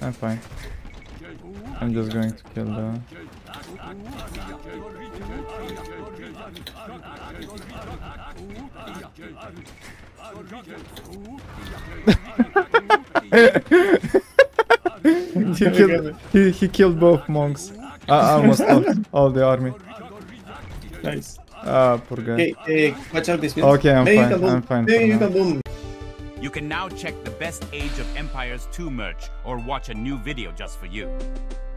I'm fine. I'm just going to kill the... he killed both monks. I almost lost all the army. Nice. Ah, poor guy. Okay, watch out this way. Okay, I'm fine. I'm fine. You can now check the Best Age of Empires 2 merch or watch a new video just for you.